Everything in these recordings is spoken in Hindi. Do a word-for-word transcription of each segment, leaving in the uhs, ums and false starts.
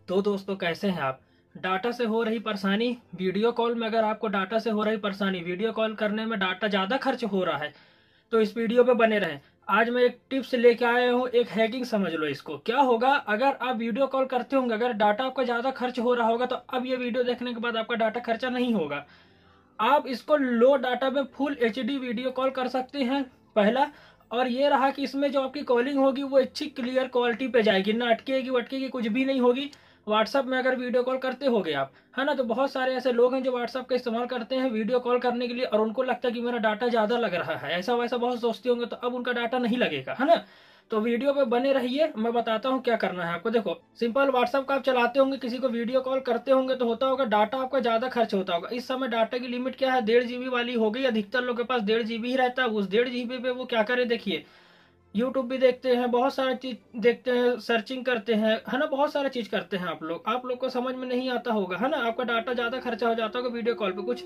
तो दोस्तों कैसे हैं आप। डाटा से हो रही परेशानी, वीडियो कॉल में अगर आपको डाटा से हो रही परेशानी, वीडियो कॉल करने में डाटा ज़्यादा खर्च हो रहा है तो इस वीडियो पे बने रहें। आज मैं एक टिप्स लेके आया हूँ, एक हैकिंग समझ लो इसको। क्या होगा अगर आप वीडियो कॉल करते होंगे, अगर डाटा आपका ज़्यादा खर्च हो रहा होगा तो अब ये वीडियो देखने के बाद आपका डाटा खर्चा नहीं होगा। आप इसको लो डाटा में full H D video call कर सकते हैं पहला। और ये रहा कि इसमें जो आपकी कॉलिंग होगी वो अच्छी क्लियर क्वालिटी पे जाएगी, ना अटकेगी वटकेगी कुछ भी नहीं होगी। व्हाट्सअप में अगर वीडियो कॉल करते होगे आप, है ना, तो बहुत सारे ऐसे लोग हैं जो व्हाट्सअप का इस्तेमाल करते हैं वीडियो कॉल करने के लिए और उनको लगता है कि मेरा डाटा ज़्यादा लग रहा है, ऐसा वैसा बहुत सोचते होंगे, तो अब उनका डाटा नहीं लगेगा, है ना। तो वीडियो पे बने रहिए, मैं बताता हूँ क्या करना है आपको। देखो सिंपल, व्हाट्सअप का आप चलाते होंगे, किसी को वीडियो कॉल करते होंगे तो होता होगा डाटा आपका ज़्यादा खर्च होता होगा। इस समय डाटा की लिमिट क्या है, डेढ़ जीबी वाली हो गई। अधिकतर लोग के पास डेढ़ जीबी ही रहता है। उस डेढ़ जीबी पे वो क्या करे, देखिए यूट्यूब भी देखते हैं, बहुत सारा चीज देखते हैं, सर्चिंग करते हैं, है ना, बहुत सारा चीज करते हैं आप लोग। आप लोग को समझ में नहीं आता होगा, है ना, आपका डाटा ज्यादा खर्चा हो जाता होगा वीडियो कॉल पे। कुछ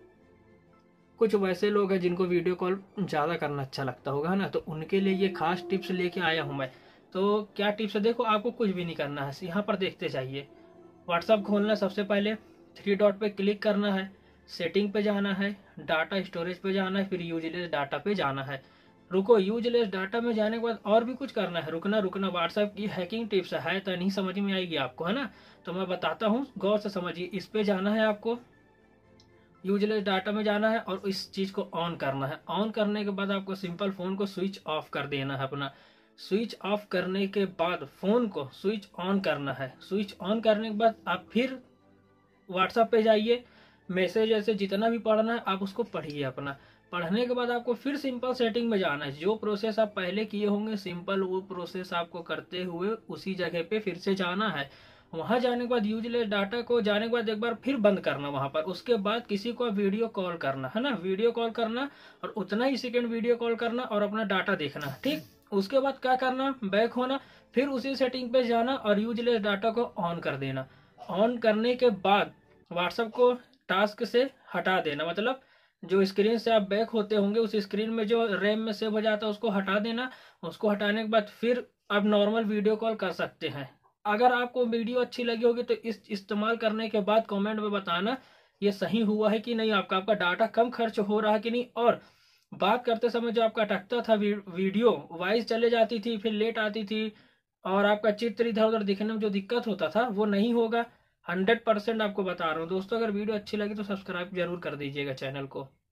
कुछ वैसे लोग हैं जिनको वीडियो कॉल ज़्यादा करना अच्छा लगता होगा, है ना, तो उनके लिए ये खास टिप्स लेके आया हूँ मैं। तो क्या टिप्स है, देखो आपको कुछ भी नहीं करना है, यहाँ पर देखते जाइए। व्हाट्सअप खोलना है, सबसे पहले थ्री डॉट पे क्लिक करना है, सेटिंग पे जाना है, डाटा स्टोरेज पे जाना है, फिर यूजलेस डाटा पे जाना है। रुको, यूजलेस डाटा में जाने के बाद और भी कुछ करना है, रुकना रुकना। व्हाट्सएप की हैकिंग टिप्स है तो नहीं समझ में आएगी आपको, है ना, तो मैं बताता हूँ, गौर से समझिए। इस पे जाना है आपको, यूजलेस डाटा में जाना है और इस चीज को ऑन करना है। ऑन करने के बाद आपको सिंपल फोन को स्विच ऑफ कर देना है अपना। स्विच ऑफ करने के बाद फोन को स्विच ऑन करना है। स्विच ऑन करने के बाद आप फिर व्हाट्सएप पे जाइए, मैसेज ऐसे जितना भी पढ़ना है आप उसको पढ़िए अपना। पढ़ने के बाद आपको फिर सिंपल सेटिंग में जाना है। जो प्रोसेस आप पहले किए होंगे सिंपल, वो प्रोसेस आपको करते हुए उसी जगह पे फिर से जाना है। वहां जाने के बाद यूजलेस डाटा को जाने के बाद एक बार फिर बंद करना वहां पर। उसके बाद किसी को वीडियो कॉल करना, है ना, वीडियो कॉल करना और उतना ही सेकंड वीडियो कॉल करना और अपना डाटा देखना, ठीक। उसके बाद क्या करना, बैक होना, फिर उसी सेटिंग पे जाना और यूजलेस डाटा को ऑन कर देना। ऑन करने के बाद व्हाट्सएप को टास्क से हटा देना, मतलब जो स्क्रीन से आप बैक होते होंगे उस स्क्रीन में जो रैम में सेव हो जाता है उसको हटा देना। उसको हटाने के बाद फिर आप नॉर्मल वीडियो कॉल कर सकते हैं। अगर आपको वीडियो अच्छी लगी होगी तो इस इस्तेमाल करने के बाद कमेंट में बताना ये सही हुआ है कि नहीं, आपका आपका डाटा कम खर्च हो रहा है कि नहीं। और बात करते समय जो आपका अटकता था, वीडियो वॉइस चले जाती थी, फिर लेट आती थी और आपका चित्र इधर उधर दिखने में जो दिक्कत होता था वो नहीं होगा। हंड्रेड परसेंट आपको बता रहा हूँ दोस्तों। अगर वीडियो अच्छी लगी तो सब्सक्राइब जरूर कर दीजिएगा चैनल को।